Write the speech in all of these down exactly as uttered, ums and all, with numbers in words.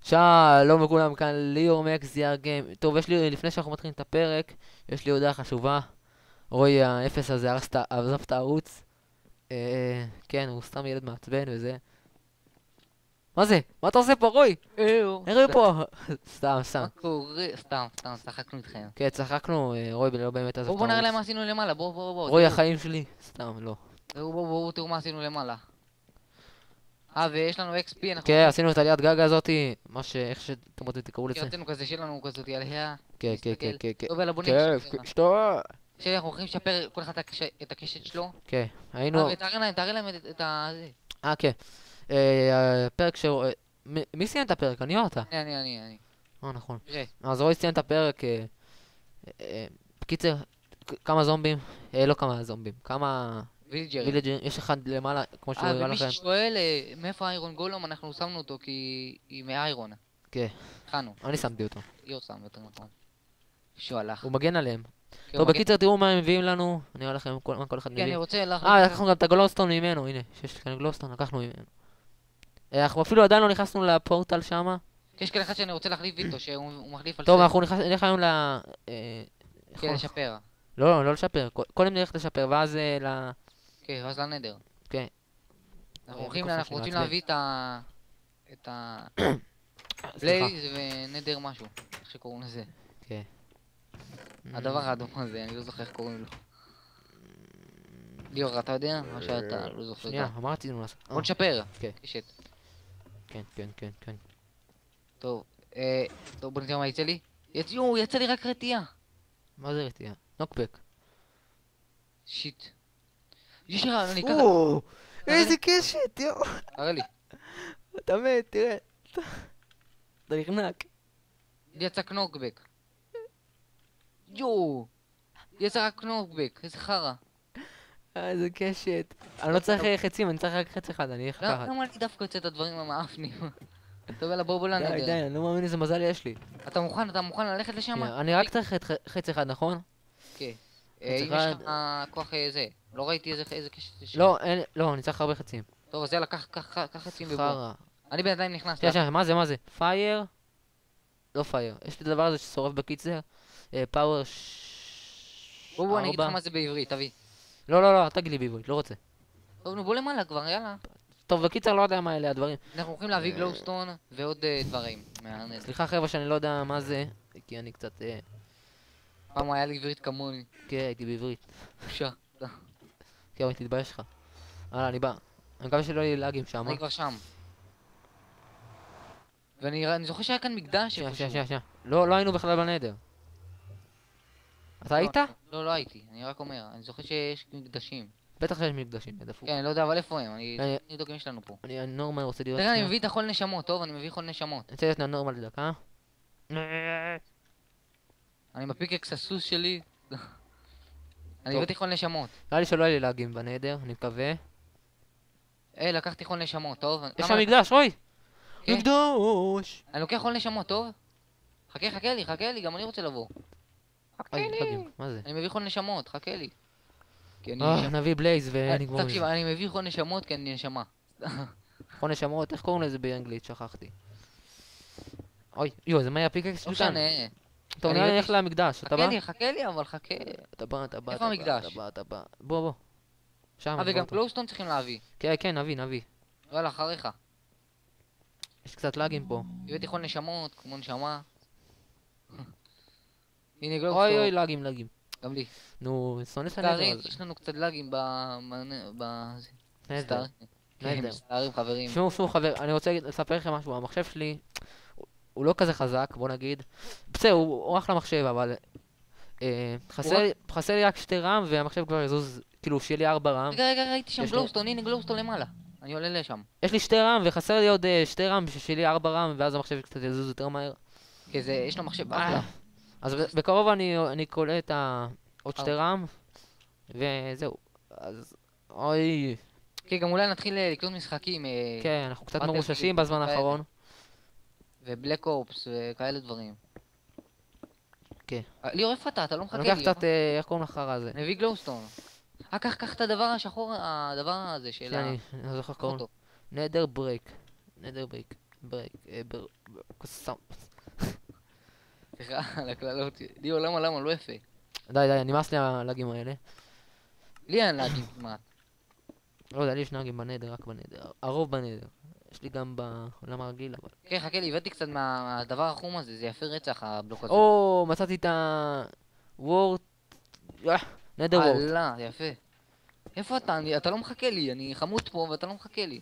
שלום לכולם, כאן ליאור מקס די אר גיים. טוב, יש לי, לפני שאנחנו מתחילים את הפרק, יש לי הודעה חשובה. רועי האפס הזה הרס את ה- עזב את הערוץ. אה, כן, הוא סתם ילד מעצבן וזה. מה זה? מה אתה עושה פה, רועי? איו, איך הוא פה? סתם, סתם. מה קורה? סתם, סתם, צחקנו איתכם. כן, צחקנו, אה, רועי לא באמת עזב בואו את בואו נראה להם מה הערוץ. עשינו למעלה, בואו בואו בואו. רועי תראו. החיים שלי. סתם, לא. בואו בואו בואו תראו מה עשינו למעלה. אה, ויש לנו אקס פי, אנחנו... כן, עשינו את עליית גג הזאתי, מה ש... איך שאתם רוצים תקראו כי לזה. רצינו כזה שיהיה לנו כזאת עליה. כן, כן, כן, נסתכל. כן, כן. טוב, יאללה בוא כן, נקשב. שתו. שאנחנו הולכים לשפר כל אחד את הקש- את הקשת שלו. כן, היינו... אה, ותראה להם, תראה להם את- את ה... זה. אה, כן. אה, הפרק ש... אה, מ- מי סיים את הפרק? אני או אתה? אני, אני, אני, אני. אה, נכון. תראה. אז רועי סיים את הפרק. אה, אה, בקיצר, כ- כמה זומבים, אה, לא כמה זומבים, כמה וילג'רים. וילג'רים, יש אחד למעלה, כמו שהוא אה, הראה ומי לכם. ששואל אה, מאיפה איירון גולום, אנחנו שמנו אותו כי היא מאיירון. כן, הכנו. אני שמתי אותו. ליאור שם יותר נכון. שהוא הלך. הוא מגן עליהם. כן, טוב, הוא מגן- בקיצר, תראו מה הם מביאים לנו, אני אראה לכם כל- מה כל אחד כן, אני מביא. רוצה לך... אה, לקחנו גם את הגלוסטון ממנו, הנה, שיש כאן גלוסטון, לקחנו ממנו. אה, אנחנו אפילו עדיין לא נכנסנו לפורטל שמה. יש כאן אחד שאני רוצה להחליף איתו, שהוא הוא מחליף על טוב, סט. אנחנו נכנס- נלך היום ל... אה, איך כן, קוראים? לשפר. לא, לא לשפר, ק- קודם נלך לשפר, ואז אה, ל... כן, ואז לנדר. כן. אנחנו אה, הולכים, מיקרופון אנחנו שלי רוצים מעצבן. להביא את ה... את ה... סליחה. בלייז ונדר משהו, איך שקוראים לזה. כן. הדבר האדום הזה, אני לא זוכר איך קוראים לו. ליאור, אתה יודע? מה שאתה לא זוכר. שנייה, גם. מה רצינו לעשות? בוא אה, נשפר. כן. קשת. כן, כן, כן, כן. טוב, אה... טוב, בוא נראה מה יצא לי. יצא, יואו, יצא לי רק רתיעה. מה זה רתיעה? נוקבק. שיט. יש לך, אני אקח... או, איזה קשת, יואו. תראה לי. אתה מת, תראה. אתה נחנק. לי יצא קנוקבק. יואו. יצא רק קנוקבק, איזה חרא. אה, איזה קשת. אני לא צריך אה, חצים, אני צריך רק חץ אחד, אני אלך למה לקחת. למה אני דווקא יוצא את הדברים המאפנים? טוב, יאללה, בואו בואו די, לנדר. די, אני לא מאמין איזה מזל יש לי. אתה מוכן? אתה מוכן ללכת לשם? שנייה, אני רק צריך את ח- חץ אחד, נכון? כן. אה, אם יש אחד. לך כוח אה, זה. לא ראיתי איזה איזה קשת יש. לא, אין, לא, אני צריך הרבה חצים. טוב, אז יאללה, קח קח קח קח חצים ובוא. חרא. אני בינתיים נכנס. שנייה, שנייה, מה זה, מה זה? פייר? לא פייר. יש את הדבר הזה ששורף בקיצר. פאוור ש... בוא בוא אני אגיד לך ארבע. מה זה בעברית, תביא. לא, לא, לא, אל תגיד לי בעברית, לא רוצה. טוב, נו בוא למעלה כבר, יאללה. טוב, בקיצר, לא יודע מה אלה הדברים. אנחנו הולכים להביא גלוסטון ועוד אה, דברים. מהנס. סליחה חבר'ה שאני לא יודע מה זה, כי אני קצת... אה, פעם היה לי עברית כמוני. כן, הייתי בעברית. בושה. כן, אבל תתבייש לך. הלאה, אני בא. אני מקווה שלא יהיה לי לאגים שם. אני כבר שם. ואני אני זוכר שהיה כאן מקדש שנייה, איפשהו. שנייה, שנייה, שנייה. לא, לא היינו בכלל בנדר. אתה היית? לא, לא, לא הייתי. אני רק אומר, אני זוכר שיש מקדשים. בטח שיש מקדשים, דפוק. כן, אני לא יודע, אבל איפה הם? אני אני- אני אבדוק אם יש לנו פה. אני נורמל רוצה לראות... תראה, אני שנייה. מביא את החול נשמות, טוב? אני מביא חול נשמות. אני רוצה להיות נורמל דקה. אני עם הפיקקס הסוס שלי. אני טוב. הבאתי חול נשמות. נראה לי שלא יהיה לי לאגים בנדר, אני מקווה. היי, לקחתי חול נשמות, טוב? יש כמה שם לק- מקדש, רוי! כן? מקדוש! אני לוקח חול נשמות, טוב? חכה, חכה לי, חכה לי, גם אני רוצה לבוא. חכה אוי, לי. לאגים, מה זה? אני מביא חול נשמות, חכה לי. כי אני אה, נשמה. נביא בלייז אה, ונגמור תקשיב, מזה. אני מביא חול נשמות כי אני נשמה. נכון נשמות, איך קוראים לזה באנגלית? שכחתי. אוי, יו, זה מה היה פיקקס לא שלנו? משנה. טוב, אני נראה לי הבאתי- נלך למקדש, אתה בא? חכה לי, חכה לי, אבל חכה. אתה בא, אתה בא, איפה אתה בא, המקדש? אתה בא, אתה בא. בוא, בוא. שם, אה, אני וגם רואה אותו. גלוסטון צריכים להביא. כן, כן, נביא, נביא. יאללה, אחריך. יש קצת לאגים פה. הבאתי חול נשמות, כמו נשמה. הנה אוי גלוסטון, אוי, לאגים, לאגים. גם לי. נו, שונא את הנדר מצטערים, הזה. יש לנו קצת לאגים במענה- ב... זה. נדר. מצטערים. כן, נדר. מצטערים חברים. שמעו, שמעו חבר, אני רוצה להגיד- לספר לכם משהו, המחשב שלי הוא- הוא לא כזה חזק, בוא נגיד. בסדר, הוא הוא אחלה מחשב, אבל אה, חסר הוא לי- חסר לי רק שתי רם והמחשב כבר יזוז, כאילו שיהיה לי ארבע רם. רגע, רגע, ראיתי שם יש לי- גלוסטון, הנה גלוסטון למעלה. אני עולה לשם. יש לי שתי רם וחסר לי עוד אה, שתי רם בשביל שיהיה לי ארבע רם ואז המחשב קצת יזוז יותר מהר. כי זה, יש לו מחשב אה, אחלה. אז ב- בקרוב אני אני קולט את ה- עוד שתי רם וזהו. אז אוי, כי גם אולי נתחיל אה, לקלוט משחקים. אה, כן, אנחנו קצת Battlefield מרוששים בזמן כאלה. האחרון. ובלק אופס וכאלה דברים. כן. אה, ליאור, איפה אתה? אתה לא מחכה אני לי. לוקח קצת, אה, איך קוראים לחרא הזה? אני מביא גלוסטון. אה, קח, קח את הדבר השחור, הדבר הזה של ה... שאני אני לא זוכר איך קוראים לו. אותו. נדר ברייק. נדר ברייק. ברק, אה, בר... קוסם. סליחה על הקללות. ליאור, למה, למה? לא יפה. די, די, נמאס לי הלאגים האלה. לי אין להגיד כמעט. לא יודע, לי יש נאגים בנדר, רק בנדר. הרוב בנדר. יש לי גם בעולם הרגיל, אבל... כן, חכה לי, הבאתי קצת מה- מהדבר החום הזה, זה יפה רצח הבלוק הזה. או, מצאתי את ה... וורט... אה, נדר וורט. אללה, יפה. איפה אתה? אני- אתה לא מחכה לי, אני חמוד פה ואתה לא מחכה לי.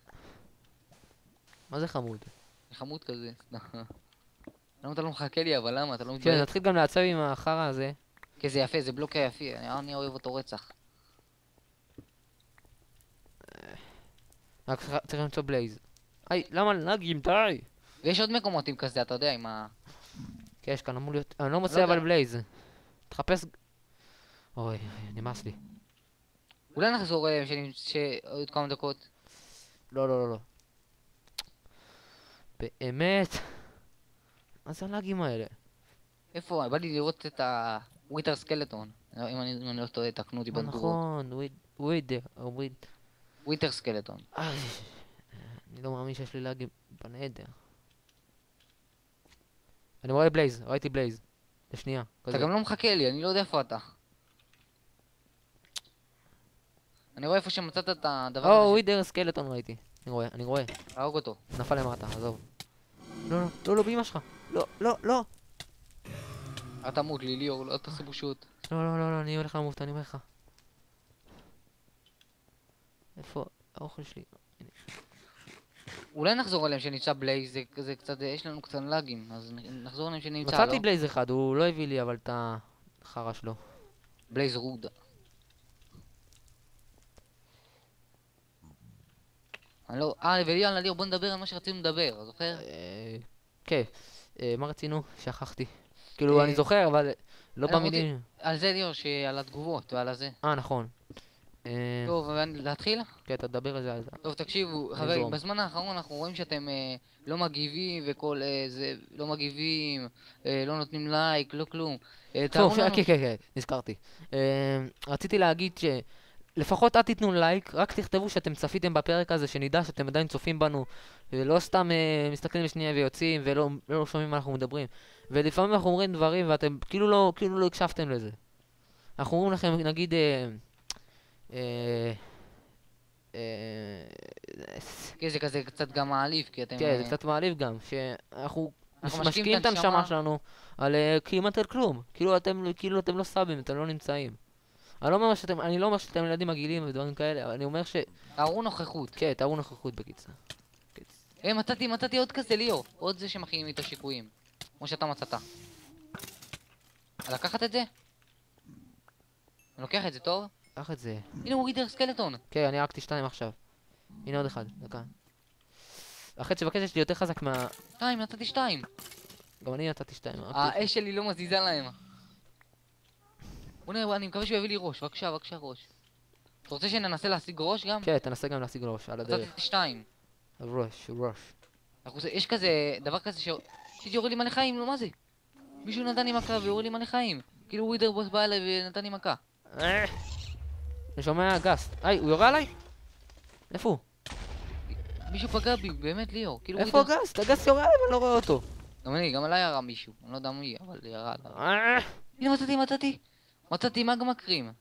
מה זה חמוד? אני חמוד כזה. למה אתה לא מחכה לי, אבל למה? אתה לא כן, מתבייש? נתחיל גם לעצב עם החרא הזה. כן, זה יפה, זה בלוק יפי, אני אני אוהב אותו רצח. רק צריך- צריך למצוא בלייז. היי, למה נאגים? די! ויש עוד מקומות עם כזה, אתה יודע, עם ה... כן, יש כאן אמור להיות... אני לא מוצא יודע. אבל בלייז. תחפש... אוי, נמאס לי. אולי נחזור אליהם שאני... שעוד כמה דקות. לא, לא, לא, לא. באמת? מה זה הלאגים האלה? איפה? בא לי לראות את הוויטר סקלטון. אם אני אם אני לא טועה, תקנו אותי אה, בתגובות. נכון, וויד... וויד... וויד... וויטר סקלטון. איי, אני לא מאמין שיש לי לאגים בנדר. אני רואה בלייז, ראיתי בלייז. לשנייה. אתה כזה. גם לא מחכה לי, אני לא יודע איפה אתה. אני רואה איפה שמצאת את הדבר או, הזה. ווידר סקלטון ראיתי. אני רואה, אני רואה. להרוג אותו. נפל למטה, עזוב. לא, לא, לא, לא, באמא שלך. לא, לא, לא. אל תמות לי, ליאור, לא תעשה בושות. לא, לא, לא, לא, אני הולך למות, אני אומר לך. איפה האוכל שלי? אולי נחזור אליהם שנמצא בלייז, זה, זה קצת, יש לנו קצת לאגים, אז נ- נחזור אליהם שנמצא, מצאתי לא? בלייז אחד, הוא לא הביא לי אבל את החרא שלו. בלייז רודה. אני לא, אה, ויאללה ליאור, בוא נדבר על מה שרצינו לדבר, זוכר? אה, כן, אה, מה רצינו? שכחתי. כאילו, אה, אני זוכר, אבל לא אנחנו במילים. על זה ליאור, שעל התגובות ועל הזה. אה, נכון. אה, טוב, ואני- להתחיל? כן, אתה תדבר על זה, על זה. טוב, תקשיבו, אני חברים, אזרום. בזמן האחרון אנחנו רואים שאתם אה, לא מגיבים וכל אה, זה, לא מגיבים, אה, לא נותנים לייק, לא כלום. אה, תראו טוב, לנו... כן, כן, כן, נזכרתי. אה, רציתי להגיד ש... לפחות אל תיתנו לייק, רק תכתבו שאתם צפיתם בפרק הזה, שנדע שאתם עדיין צופים בנו, ולא סתם אה, מסתכלים בשנייה ויוצאים, ולא לא שומעים מה אנחנו מדברים. ולפעמים אנחנו אומרים דברים ואתם כאילו לא, כאילו לא הקשבתם לזה. אנחנו אומרים לכם, נגיד, אה, אה, אה, כן, זה כזה קצת גם מעליב, כי אתם... כן, זה אה, קצת מעליב גם, שאנחנו אנחנו מש- משקיעים את הנשמה הנשמה. שלנו על אה, כמעט על כלום. כאילו אתם, כאילו אתם לא סאבים, אתם לא נמצאים. אני לא אומר שאתם, אני לא אומר שאתם ילדים מגעילים ודברים כאלה, אבל אני אומר ש... תראו נוכחות. כן, תראו נוכחות בקיצור. אה, מצאתי, מצאתי עוד כזה, ליאור. עוד זה שמכינים איתו שיקויים. כמו שאתה מצאת. לקחת את זה? אני לוקח את זה, טוב? קח את זה. הנה הוא רידר סקלטון. כן, אני הרגתי שתיים עכשיו. הנה עוד אחד, דקה. החץ שבקש יש לי יותר חזק מה... שתיים, נתתי שתיים. גם אני נתתי שתיים. הרגתי- האש שלי לא מזיזה להם. בוא נראה, אני מקווה שהוא יביא לי ראש. בבקשה, בבקשה ראש. אתה רוצה שננסה להשיג ראש גם? כן, תנסה גם להשיג ראש על הדרך. נתתי שתיים. ראש, ראש. אנחנו עושה- יש כזה, דבר כזה ש... שיוריד לי מלא חיים, לא מה זה? מישהו נתן לי מכה ויוריד לי מלא חיים. כאילו ווידר בוס בא אליי ונתן לי מכה. אה! אני שומע גסט. היי, הוא יורה עליי? איפה הוא? מישהו פגע בי, באמת ליאור. כאילו איפה ווידר... הגסט? הגסט יורה עליי ואני לא רואה אותו. גם אני, גם עליי ירה מישהו. אני לא יודע מי, אבל ירה עליי. אה! הנה מצאתי, מצאתי. מצאתי מגמה קרים.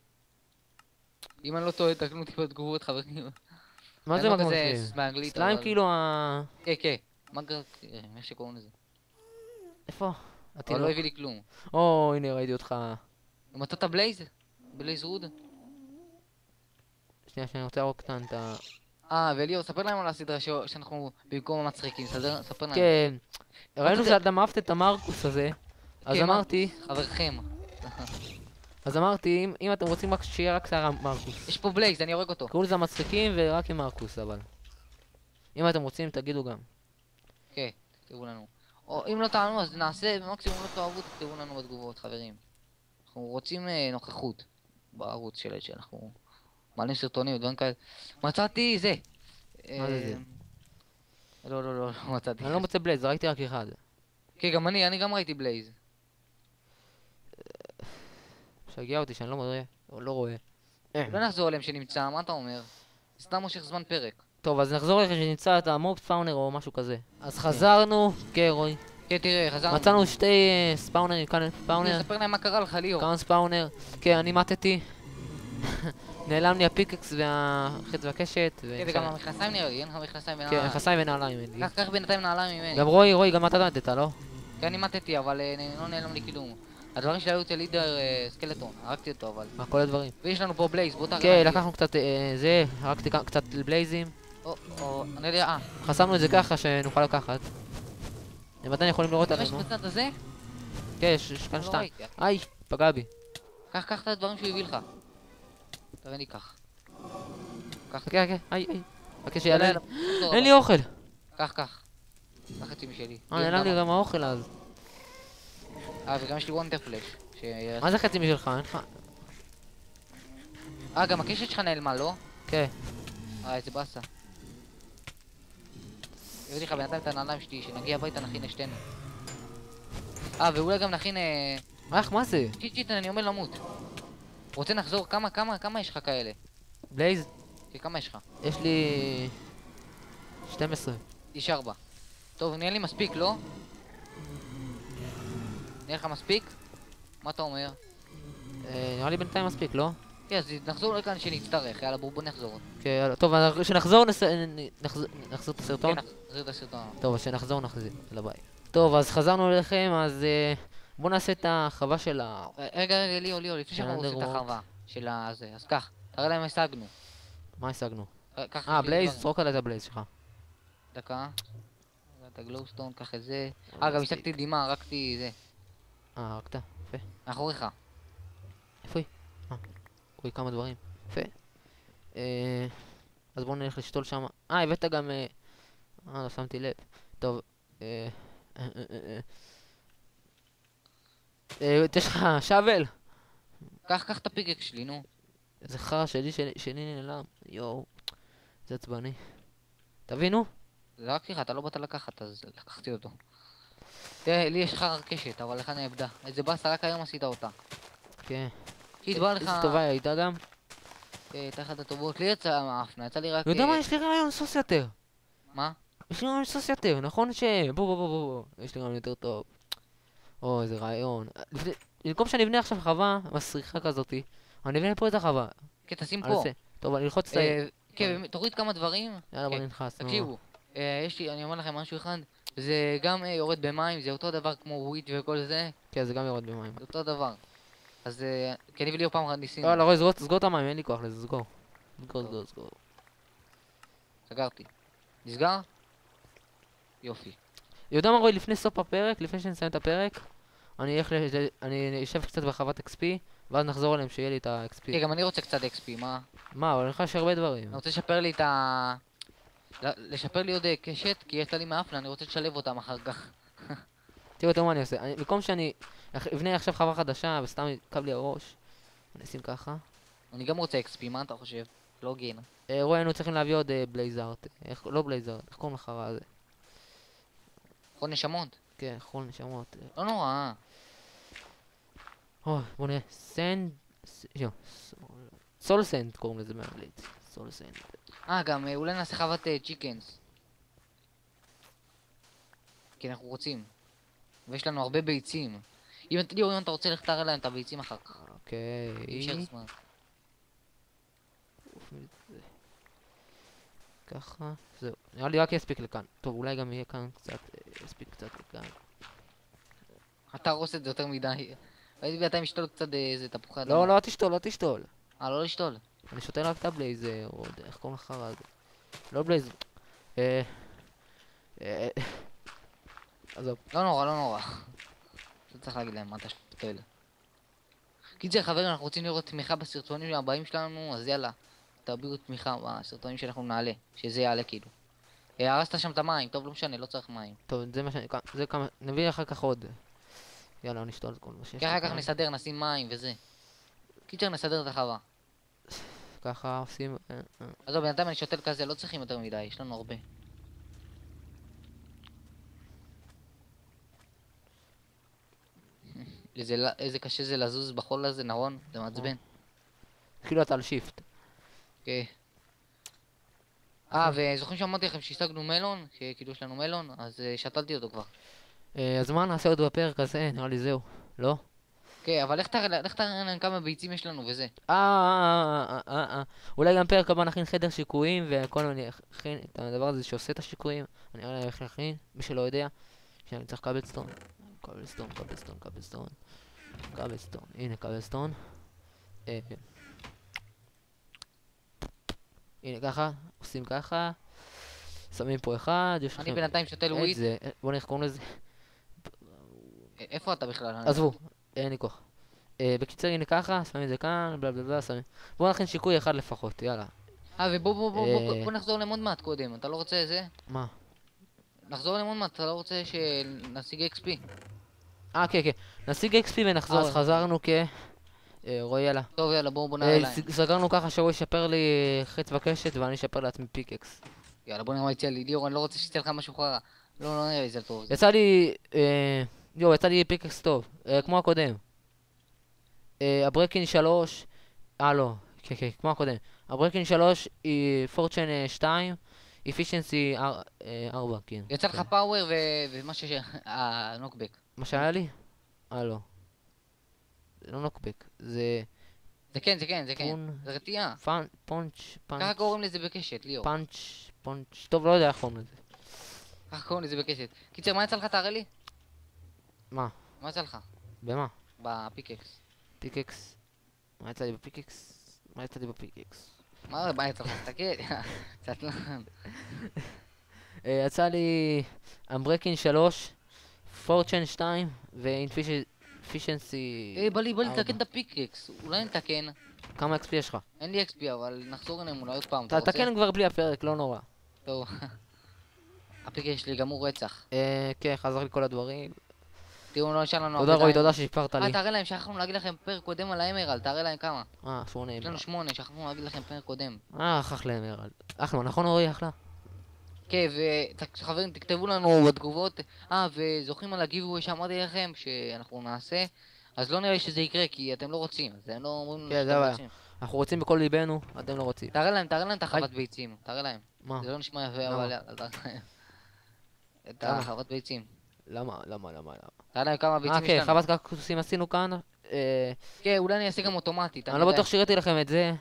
אם אני לא טועה, תקנו אותי בתגובות, חברים. מה אני זה לא מגמות כזה שלי? באנגלית, סליים אבל- כאילו ה... כן, כן. מגמה קרים, איך שקוראים לזה. איפה? אבל לא התינוק. הביא לי כלום. או, הנה ראיתי אותך. מצאת בלייז? בלייז רוד? שנייה, שאני רוצה להרוג כאן את ה... אה, וליאור, ספר להם על הסדרה ש- שאנחנו במקום המצחיקים, סדר- ספר להם. כן. ראינו אתה- שאתה אהבת את המרקוס הזה. אז כן, אמרתי, חברכם. אז אמרתי, אם- אם אתם רוצים רק שיהיה רק שר מרקוס. יש פה בלייז, אני הורג אותו. קראו לזה מצחיקים ורק עם מרקוס, אבל. אם אתם רוצים, תגידו גם. כן, תכתבו לנו. או אם לא תענו, אז נעשה, ומקסימום לא תאהבו, תכתבו לנו בתגובות, חברים. אנחנו רוצים אה, נוכחות בערוץ של שאנחנו מעלים סרטונים ודברים כאלה. מצאתי זה. מה זה זה? אה, לא, לא, לא, לא מצאתי. אני לא מוצא בלייז, ראיתי רק אחד. כן, גם אני, אני גם ראיתי בלייז. משגע אותי שאני לא רואה. או לא רואה. לא נחזור אליהם שנמצא, מה אתה אומר? סתם מושך זמן פרק. טוב, אז נחזור איך שנמצא את המוב ספאונר או משהו כזה. אז חזרנו, כן רועי. כן, תראה, חזרנו. מצאנו שתי אה, ספאונרים, כאן ספאונר, תספר להם מה קרה לך, ליאור. כאן ספאונר. כן, אני מתתי. נעלם לי הפיקקס והחץ והקשת. כן, וגם המכנסיים נראה לי, אין לך מכנסיים כן, ונעליים. מכנסיים ונעליים אין לי. קח קח בינתיים נעליים ממני. גם רועי, רועי, גם אתה מתת, לא? כן, אני מתתי, אבל אה, לא נעלם לי כלום. הדברים שלי היו אצל לידר אה, סקלטון, הרגתי אותו אבל. מה, כל הדברים. ויש לנו פה בלייז, בוא תראה. כן, לקחנו קצת אה, זה, הרגתי כ- קצת בלייזים. או, או, אני יודע, אה. חסמנו את זה ככה שנוכל לקחת. הם עדיין יכולים לראות יש עלינו. בצד הזה? כן, יש יש כאן לא שתיים. ראיתי. איי, פגע בי. קח, קח את הדברים שהוא הביא לך. תראה לי קח. קח. חכה, חכה, איי, איי. חכה שיעלה. לא, לא, אין לי אוכל. קח, קח. קח חצי משלי. אה, נעלם לי גם האוכל אז. אה, וגם יש לי וונטר פלאש. ש... מה זה חצי משלך? אין לך... אה, גם הקשת שלך נעלמה, לא? כן. אה, איזה באסה. הבאתי לך בינתיים את הנעליים שלי, שנגיע הביתה נכין לשתינו. אה, ואולי גם נכין... אה... איך, מה זה? שיט שיט, אני עומד למות. רוצה נחזור? כמה, כמה, כמה יש לך כאלה? בלייז? כן, כמה יש לך? יש לי... שתים עשרה. יש ארבע. טוב, נהיה לי מספיק, לא? נהיה לך מספיק? מה אתה אומר? אה, נראה לי בינתיים מספיק, לא? כן, אז נחזור לכאן שנצטרך, יאללה בואו בוא נחזור. כן, יאללה, טוב, אז כשנחזור נס... נחזור נחזור את הסרטון? כן, נחזיר את הסרטון. טוב, אז כשנחזור נחזיר. יאללה ביי. טוב, אז חזרנו אליכם, אז אה, בואו נעשה את החווה של ה... רגע, רגע, ליאו, ליאו, לפני שאנחנו עושים את אנדרוורלד. החווה של הזה, אז קח, תראה להם מה השגנו. מה השגנו? קח, אה, יש לי בלייז? דברים. זרוק עליי את הבלייז שלך. דקה. את הגלוסטון, קח את זה. אה, גם השגתי דימה, הרגתי זה. אה, הרגת? יפה. מאחוריך. איפה היא? אה, רואה כמה דברים. יפה. אה, אז בואו נלך לשתול שם. אה, הבאת גם... אה, אה, לא שמתי לב. טוב. אה... אה, אה, אה, אה, יש לך שוול? קח, קח את הפיקק שלי, נו. איזה חרא שלי שלי שלי נעלם. יואו. זה עצבני. תבינו? זרקתי לך, אתה לא באת לקחת, אז לקחתי אותו. תראה, לי יש לך קשת, אבל לך נאבדה. איזה באסה, רק היום עשית אותה. כן. כי בא לך... איזה טובה היא הייתה גם. אה, הייתה אחת הטובות. לי יצא מאפנה, יצא לי רק... יודע אה, מה? יש לי רעיון סוס יותר. מה? יש לי רעיון סוס יותר, נכון ש... בוא בוא בוא בוא בוא. יש לי רעיון יותר טוב. או, איזה רעיון. לפני- במקום שאני אבנה עכשיו חווה מסריחה כזאתי, אני אבנה פה את החווה. כן, תשים על פה. זה. טוב, אני אלחוץ את ה... אה, כן, באמת, תוריד כמה דברים. יאללה בוא כן. נלחץ. נו. תקשיבו, אה, יש לי, אני אומר לכם משהו אחד. זה גם אה, יורד במים, זה אותו דבר כמו וויט וכל זה. כן, זה גם יורד במים. זה אותו דבר. אז אה, כי אני וליאור פעם אחת ניסינו. יאללה רואי, סגור- סגור את המים, אין לי כוח לזה, סגור. סגור, סגור, סגור. סגרתי. נסגר? יופי. יודע מה רואי, לפני סוף הפרק, לפני שנסיים את הפרק, אני אלך ל... אני אשב קצת בחוות אקס פי, ואז נחזור אליהם שיהיה לי את ה-אקס פי. כן, גם אני רוצה קצת אקס פי, מה? מה, אבל לך יש הרבה דברים. אני רוצה לשפר לי את ה... ל- לשפר לי עוד אה, קשת, כי יש לי מאפנה, אני רוצה לשלב אותם אחר כך. תראו יותר מה אני עושה. אני- במקום שאני אח- אבנה עכשיו חווה חדשה וסתם יכאב לי הראש, אני אשים ככה. אני גם רוצה אקס פי, מה אתה חושב? לא הוגן. אה, רואי, היינו צריכים להביא עוד אה, בלייזארט. איך- לא בלייזארט, איך קוראים לך רע הזה? עוד נשמות? כן, חול נשמות. אה. לא נורא. אה. אוי, בוא נראה. סנד... ס- יו, סול- סול סנד קוראים לזה באנגלית. סול סנד. אה, גם אה, אולי נעשה חוות אה, צ'יקנס. כי אנחנו רוצים. ויש לנו הרבה ביצים. אם אתה ליאור, אם אתה רוצה לך תראה להם את הביצים אחר כך. אוקיי. יישאר זמן. ככה, זהו. נראה לי רק יספיק לכאן. טוב, אולי גם יהיה כאן קצת, אה, יספיק קצת לכאן. אתה הרוס את זה יותר מדי. ראיתי בינתיים לשתול קצת אה, איזה תפוחי אדמה. לא, לא תשתול, לא תשתול. אה, לא לשתול. אני שותה רק את הבלייזר, או עוד, איך קוראים לך רע הזה? לא בלייזר. אה... אה... עזוב. לא נורא, לא נורא. אתה צריך להגיד להם מה אתה שותל. קיצר חברים, אנחנו רוצים לראות תמיכה בסרטונים הבאים שלנו, אז יאללה. תביאו תמיכה בסרטונים שאנחנו נעלה. שזה יעלה כאילו. אה, הרסת שם את המים, טוב לא משנה, לא צריך מים. טוב, זה מה שאני... זה כמה... נביא אחר כך עוד. יאללה, נשתול את כל מה שיש. כי אחר לי כך כאן. נסדר, נשים מים וזה. קיצר נסדר את החווה. ככה עושים... אה, אה. עזוב, בינתיים אני שותל כזה, לא צריכים יותר מדי, יש לנו הרבה. איזה, ל- איזה קשה זה לזוז בחול הזה, נכון? זה מעצבן. כאילו אתה על שיפט. כן. אה, וזוכרים שאמרתי לכם שהשגנו מלון? שכאילו יש לנו מלון? אז אה, שתלתי אותו כבר. אה, אז מה נעשה עוד בפרק הזה? נראה לי זהו. לא? כן, אבל לך תראה לך תראה להם כמה ביצים יש לנו וזה. אה, אה, אה, אה, אה. אולי גם פרק הבא נכין חדר שיקויים וכל מיני, נכין את הדבר הזה שעושה את השיקויים. אני אראה איך נכין, מי שלא יודע. שאני צריך קבלסטון. קבלסטון, קבלסטון, קבלסטון. קבלסטון, הנה קבלסטון. אה, הנה ככה, עושים ככה. שמים פה אחד, יש אני לכם בינתיים שותה את לוויד. זה. בוא נראה איך קוראים לזה. א- איפה אתה בכלל? עזבו, אין לי כוח. אה, בקיצר הנה ככה, שמים את זה כאן, בלה בלה בלה, שמים. בואו נכין שיקוי אחד לפחות, יאללה. אה, ובוא בוא בוא בוא אה. בוא נחזור למודמט קודם, אתה לא רוצה זה? מה? נחזור למודמט, אתה לא רוצה שנשיג אקס פי? אה, כן, כן. נשיג אקס פי ונחזור, אז אה. חזרנו כ... אה, רואי יאללה. טוב יאללה בואו בוא נראה אה, להם. ס- סגרנו ככה שהוא ישפר לי חץ וקשת ואני אשפר לעצמי פיקקס. יאללה בוא נראה מה יצא לי, ליאור אני לא רוצה שיצא לך משהו חרא. לא לא נראה לי זה טוב. יצא לי... אה, יואו, יצא לי פיקקס טוב, אה, כמו הקודם. אה, הברקין שלוש... אה, לא. כן, כן, כמו הקודם. הברקין שלוש היא פורצ'ן שתיים, אפישנסי ארבע, כן. יצא לך כן. פאוור ו- ומה ש... אה, נוקבק. מה שהיה לי? אה, לא. זה לא נוקבק, זה זה כן זה כן זה כן. פון, זה רתיעה. פאנ, פונץ', ככה פאנץ', קוראים לזה בקשת ליאור. פאנץ', פונץ', טוב, לא יודע איך קוראים לזה. ככה קוראים לזה בקשת. קיצר מה יצא לך תראה לי? מה? מה יצא לך? במה? בפיקקס. פיקקס? מה יצא לי בפיקקס? מה יצא לי בפיקקס? מה מה יצא לך? תסתכל. צטלן. אה, יצא לי אמברקין שלוש, פורצ'ן שתיים, ואינפישנסי... היי בא לי בא לי ארבע. לתקן את הפיקקס. אולי נתקן. כמה אקס פי יש לך? אין לי אקס פי אבל נחזור אליהם אולי עוד פעם. אתה רוצה? תקן כבר בלי הפרק, לא נורא. טוב. הפיקקס שלי גמור רצח. אה, כן, חזר לי כל הדברים. תראו לא נשאר לנו תודה הרבה רועי, די. תודה ששיפרת לי. אה תראה להם שכחנו להגיד לכם פרק קודם על האמרלד. תראה להם כמה. אה, שמונה. יש לנו שמונה שכחנו להגיד לכם פרק קודם. אה, אחלה אמרלד. אחלה, נכון רועי, אחלה? כן, וחברים, תכתבו לנו בתגובות. אה, וזוכרים על הגיבווי שאמרתי לכם שאנחנו נעשה? אז לא נראה לי שזה יקרה, כי אתם לא רוצים. אז הם לא אומרים לנו כן, שאתם זה הבעיה. רוצים. אנחנו רוצים בכל ליבנו, אתם לא רוצים. תראה להם, תראה להם את החוות ביצים. תראה להם. מה? זה לא נשמע יפה, למה? אבל יאללה, תראה להם. את למה? החוות ביצים. למה, למה, למה, למה? תראה להם כמה אה, ביצים כן, יש לנו. חוות קקטוסים עשינו כאן. אה, כן, אולי אני אעשה גם אוטומטית. אני לא בטוח שהראיתי לכם את זה.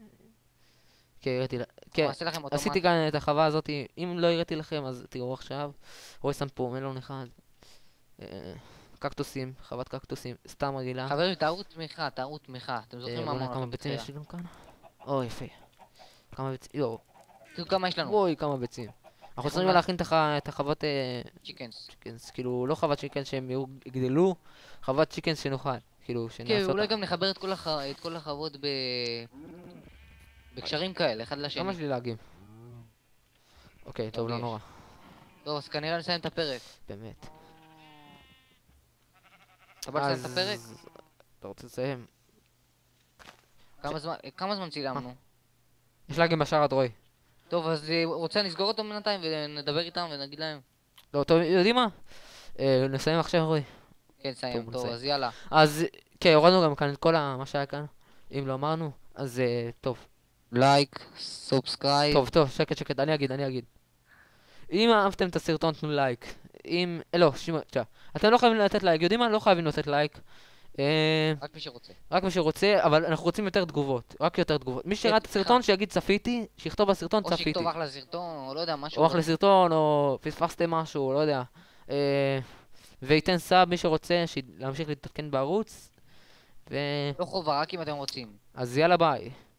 כן, הראיתי לכם. כן, אעשה לכם אוטומטית. עשיתי כאן את החווה הזאת. אם לא הראיתי לכם, אז תראו עכשיו. רועי שם פה מלון אחד. אה, קקטוסים, חוות קקטוסים, סתם רגילה. חברים, תארו תמיכה, תארו תמיכה. אתם אה, זוכרים בוא מה נראה כמה אמרנו? ביצים יש לי גם כאן. או, יפה. כמה ביצים, יואו. תראו כמה יש לנו. אוי, כמה ביצים. אנחנו צריכים מה? להכין את הח- את החוות אה, צ'יקנס. צ'יקנס, כאילו לא חוות צ'יקנס שהם יהיו- יגדלו, חוות צ'יקנס שנאכל, כאילו כן, שנעשה אולי אותה. גם נחבר את כל הח- את כל החוות ב... בקשרים כאלה, אחד לשני. כמה שלי להגים? אוקיי, טוב, לא יש. נורא, טוב, אז כנראה נסיים את הפרק. באמת. אתה בא לסיים את אז- הפרק? אתה רוצה לסיים? כמה זמן- כמה זמן צילמנו? יש להגים בשער רועי. טוב, אז אה, רוצה נסגור אותו בינתיים ונדבר איתם ונגיד להם? לא, טוב, יודעים מה? אה, נסיים עכשיו רועי. כן, נסיים. טוב, טוב, נסיים. אז יאללה. אז, כן, הורדנו גם כאן את כל ה- מה שהיה כאן, אם לא אמרנו, אז אה, טוב. לייק, סובסקרייב. טוב, טוב, שקט, שקט, אני אגיד, אני אגיד. אם אהבתם את הסרטון, תנו לייק. אם... אה, לא, שימו... תשמע, אתם לא חייבים לתת לייק, יודעים מה? לא חייבים לתת לייק. אה, רק מי שרוצה. רק מי שרוצה, אבל אנחנו רוצים יותר תגובות. רק יותר תגובות. מי שראה את הסרטון, שיגיד צפיתי, שיכתוב בסרטון או צפיתי. שיכתוב אחלה סרטון, או לא יודע, משהו. או אחלה סרטון, או פספסתם משהו, לא יודע. אה, וייתן סאב מי שרוצה, להמשיך להתעדכן בערוץ. ו... לא חובה, רק אם אתם רוצים. אז יאללה ביי.